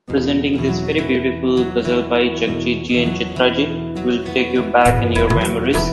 Presenting this very beautiful ghazal by Jagjit ji and Chitra ji will take you back in your memories.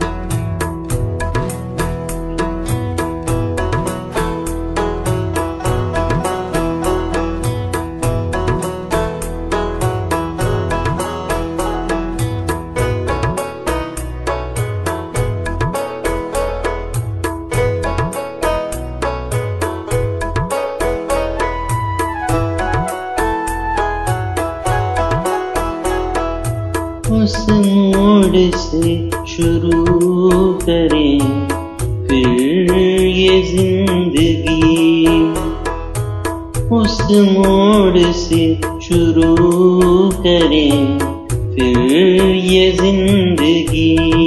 उस मोड़ से शुरू करें फिर ये जिंदगी, उस मोड़ से शुरू करें फिर ये जिंदगी।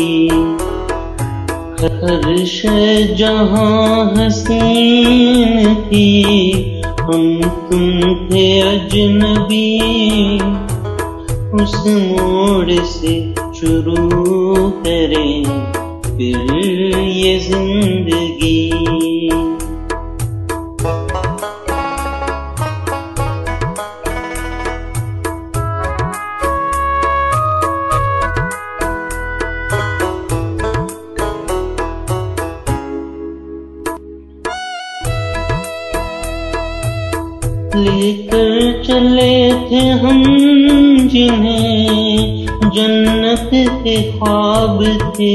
हर शय जहाँ हसीन थी, हम तुम थे अजनबी, उस मोड़ से शुरू करें फिर ये जिंदगी। लेकर चले थे हम जिन्हें जन्नत के ख्वाब थे,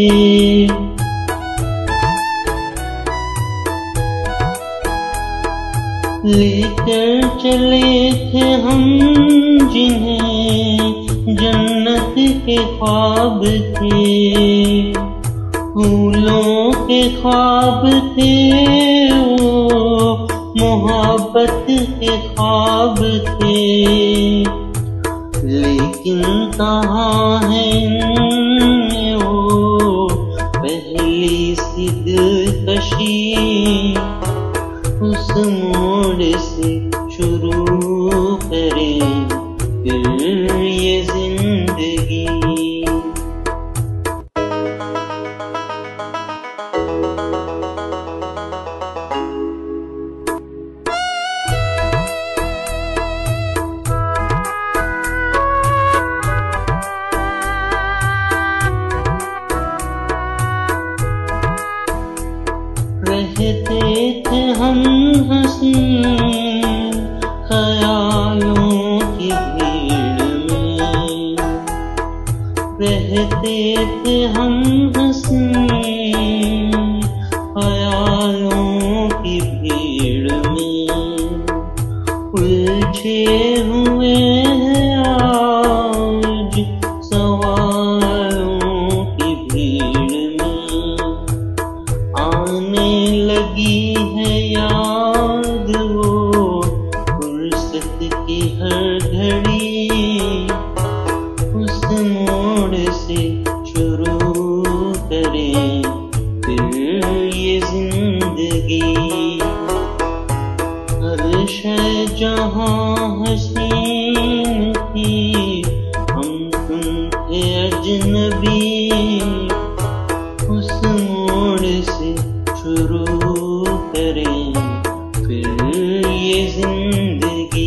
लेकर चले थे हम जिन्हें जन्नत के ख्वाब थे। फूलों के ख्वाब थे वो, मोहब्बत के ख्वाब थे, लेकिन कहाँ है इनमें वो पहली सी दिलकशी। उस मोड़ से शुरू करें फिर ये जिंदगी। रहते थे हम हंसी ख्यालों की भीड़ में, रहते थे हम हंसी ख्यालों की भीड़ में। उलझे हुए हैं आज सवालों की भीड़ में, आने लगी है याद वो फुर्सत की हर घड़ी। उस मोड़ से शुरू करें फिर ये जिंदगी। हर शय जहाँ हसीन थी, हम तुम थे अजनबी, उस मोड़ से शुरू करें फिर ये जिंदगी।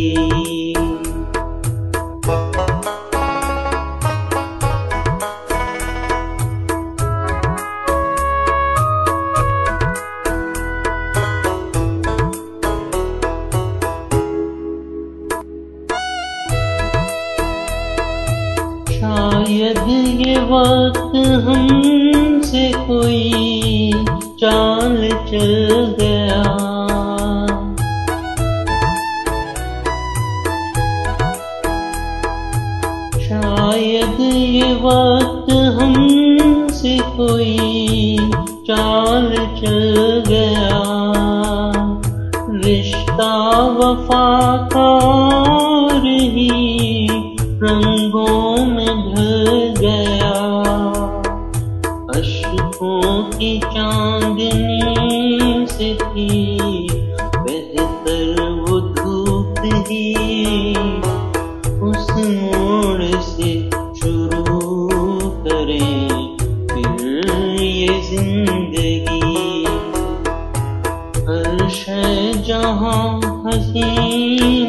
शायद ये वक्त हमसे कोई चाल चल गया, शायद ये वक्त हमसे कोई चाल चल गया। रिश्ता वफा का ही रंगों में ढल गया। अश्कों की चांदनी से थी बेहतर वो धूप ही। उस मोड़ से शुरू करें फिर ये जिंदगी। हर शय जहाँ हसीन